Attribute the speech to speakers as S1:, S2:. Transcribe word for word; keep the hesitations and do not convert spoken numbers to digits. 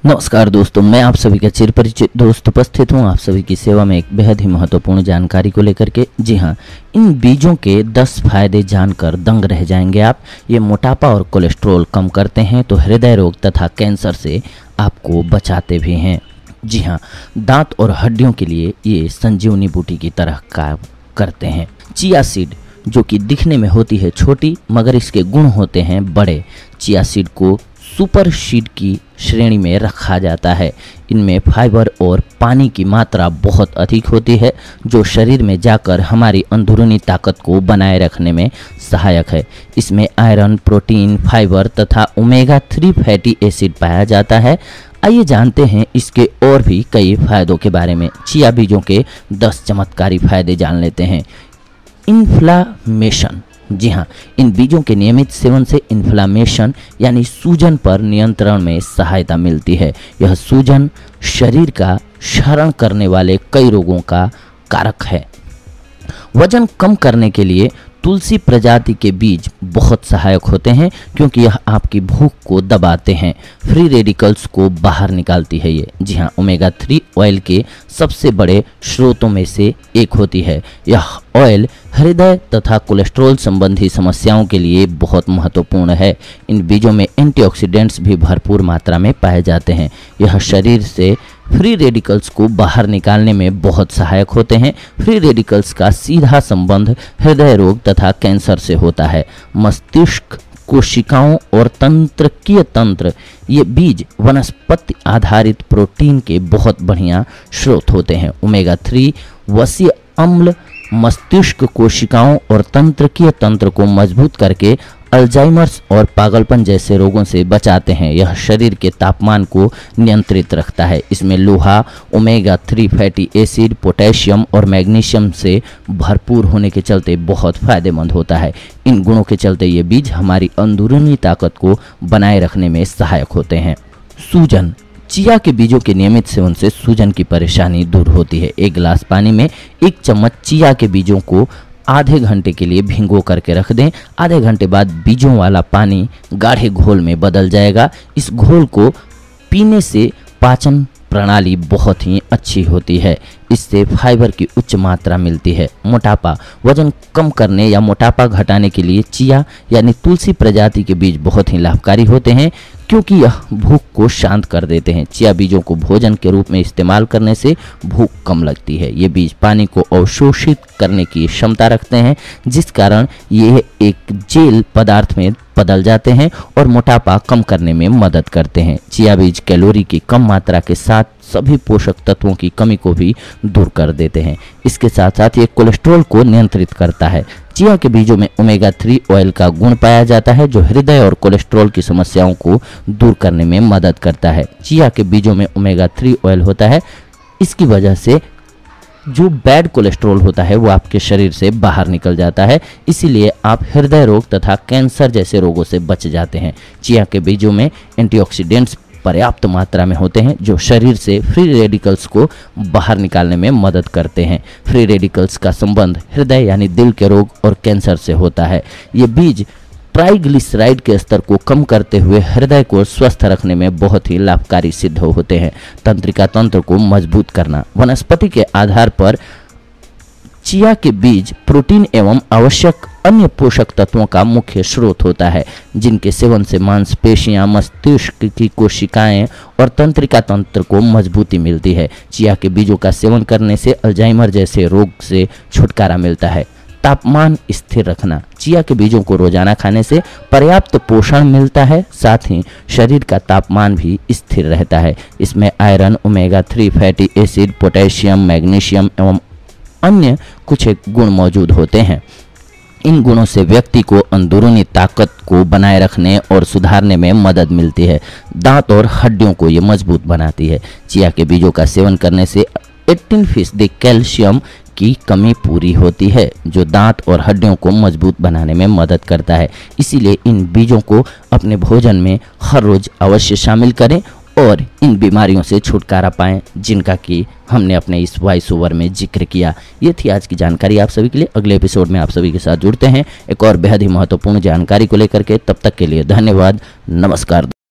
S1: नमस्कार दोस्तों, मैं आप सभी का चिरपरिचित दोस्त उपस्थित हूं आप सभी की सेवा में एक बेहद ही महत्वपूर्ण जानकारी को लेकर के। जी हां, इन बीजों के दस फायदे जानकर दंग रह जाएंगे आप। ये मोटापा और कोलेस्ट्रॉल कम करते हैं तो हृदय रोग तथा कैंसर से आपको बचाते भी हैं। जी हां, दांत और हड्डियों के लिए ये संजीवनी बूटी की तरह काम करते हैं। चिया सीड, जो कि दिखने में होती है छोटी मगर इसके गुण होते हैं बड़े। चिया सीड को सुपर सीड की श्रेणी में रखा जाता है। इनमें फाइबर और पानी की मात्रा बहुत अधिक होती है, जो शरीर में जाकर हमारी अंदरूनी ताकत को बनाए रखने में सहायक है। इसमें आयरन, प्रोटीन, फाइबर तथा ओमेगा थ्री फैटी एसिड पाया जाता है। आइए जानते हैं इसके और भी कई फायदों के बारे में। चिया बीजों के दस चमत्कारी फायदे जान लेते हैं। इन्फ्लामेशन, जी हाँ, इन बीजों के नियमित सेवन से इन्फ्लामेशन यानी सूजन पर नियंत्रण में सहायता मिलती है। यह सूजन शरीर का क्षरण करने वाले कई रोगों का कारक है। वजन कम करने के लिए तुलसी प्रजाति के बीज बहुत सहायक होते हैं, क्योंकि यह आपकी भूख को दबाते हैं। फ्री रेडिकल्स को बाहर निकालती है ये। जी हाँ, ओमेगा थ्री ऑयल के सबसे बड़े स्रोतों में से एक होती है। यह ऑयल हृदय तथा कोलेस्ट्रॉल संबंधी समस्याओं के लिए बहुत महत्वपूर्ण है। इन बीजों में एंटीऑक्सीडेंट्स भी भरपूर मात्रा में पाए जाते हैं। यह शरीर से फ्री रेडिकल्स को बाहर निकालने में बहुत सहायक होते हैं। फ्री रेडिकल्स का सीधा संबंध हृदय रोग तथा कैंसर से होता है। मस्तिष्क, कोशिकाओं और तंत्रिकीय तंत्र, ये बीज वनस्पति आधारित प्रोटीन के बहुत बढ़िया स्रोत होते हैं। ओमेगा थ्री वसीय अम्ल मस्तिष्क, कोशिकाओं और तंत्रिकीय तंत्र को मजबूत करके अल्जाइमर्स और पागलपन जैसे रोगों से बचाते हैं। यह शरीर के तापमान को नियंत्रित रखता है। इसमें लोहा, omega three fatty acid, potassium और मैग्नीशियम से भरपूर होने के चलते बहुत फायदेमंद होता है। इन गुणों के चलते ये बीज हमारी अंदरूनी ताकत को बनाए रखने में सहायक होते हैं। सूजन, चिया के बीजों के नियमित सेवन से सूजन की परेशानी दूर होती है। एक गिलास पानी में एक चम्मच चिया के बीजों को आधे घंटे के लिए भिगो करके रख दें। आधे घंटे बाद बीजों वाला पानी गाढ़े घोल में बदल जाएगा। इस घोल को पीने से पाचन प्रणाली बहुत ही अच्छी होती है। इससे फाइबर की उच्च मात्रा मिलती है। मोटापा, वजन कम करने या मोटापा घटाने के लिए चिया यानी तुलसी प्रजाति के बीज बहुत ही लाभकारी होते हैं, क्योंकि यह भूख को शांत कर देते हैं। चिया बीजों को भोजन के रूप में इस्तेमाल करने से भूख कम लगती है। ये बीज पानी को अवशोषित करने की क्षमता रखते हैं, जिस कारण ये एक जेल पदार्थ में बदल जाते हैं और मोटापा कम करने में मदद करते हैं। चिया बीज कैलोरी की कम मात्रा के साथ सभी पोषक तत्वों की कमी को भी दूर कर देते हैं। इसके साथ साथ ये कोलेस्ट्रॉल को नियंत्रित करता है। चिया के बीजों में ओमेगा थ्री ऑयल का गुण पाया जाता है, जो हृदय और कोलेस्ट्रॉल की समस्याओं को दूर करने में मदद करता है। चिया के बीजों में ओमेगा थ्री ऑयल होता है, इसकी वजह से जो बैड कोलेस्ट्रॉल होता है वो आपके शरीर से बाहर निकल जाता है। इसीलिए आप हृदय रोग तथा कैंसर जैसे रोगों से बच जाते हैं। चिया के बीजों में एंटीऑक्सीडेंट्स पर्याप्त मात्रा में होते हैं, जो शरीर से फ्री रेडिकल्स को बाहर निकालने में मदद करते हैं। फ्री रेडिकल्स का संबंध हृदय यानी दिल के रोग और कैंसर से होता है। ये बीज ट्राइग्लिसराइड के स्तर को कम करते हुए हृदय को स्वस्थ रखने में बहुत ही लाभकारी सिद्ध होते हैं। तंत्रिका तंत्र को मजबूत करना, वनस्पति के आधार पर चिया के बीज प्रोटीन एवं आवश्यक अन्य पोषक तत्वों का मुख्य स्रोत होता है, जिनके सेवन से मांसपेशियां, मस्तिष्क की कोशिकाएं और तंत्रिका तंत्र को मजबूती मिलती है। चिया के बीजों का सेवन करने से अल्जाइमर जैसे रोग से छुटकारा मिलता है। तापमान स्थिर रखना, चिया के बीजों को रोजाना खाने से पर्याप्त पोषण मिलता है, साथ ही शरीर का तापमान भी स्थिर रहता है। इसमें iron, omega three fatty acid, potassium, magnesium एवं अन्य कुछ एक गुण मौजूद होते हैं। इन गुणों से व्यक्ति को अंदरूनी ताकत को बनाए रखने और सुधारने में मदद मिलती है। दांत और हड्डियों को ये मजबूत बनाती है। चिया के बीजों का सेवन करने से अठारह फीसदी कैल्शियम की कमी पूरी होती है, जो दांत और हड्डियों को मजबूत बनाने में मदद करता है। इसीलिए इन बीजों को अपने भोजन में हर रोज अवश्य शामिल करें और इन बीमारियों से छुटकारा पाएं, जिनका कि हमने अपने इस वॉइस ओवर में जिक्र किया। ये थी आज की जानकारी आप सभी के लिए। अगले एपिसोड में आप सभी के साथ जुड़ते हैं एक और बेहद ही महत्वपूर्ण जानकारी को लेकर के। तब तक के लिए धन्यवाद, नमस्कार।